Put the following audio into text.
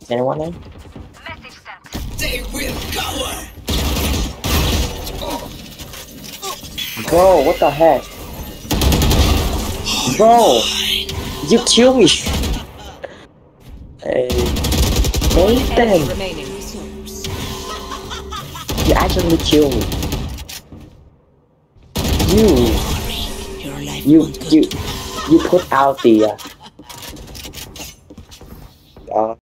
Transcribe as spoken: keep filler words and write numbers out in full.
Anyone there? They will cover. Bro, what the heck? Bro, you kill me. Hey, Nathan, you actually kill me. You, you, you, you put out the. Uh, uh,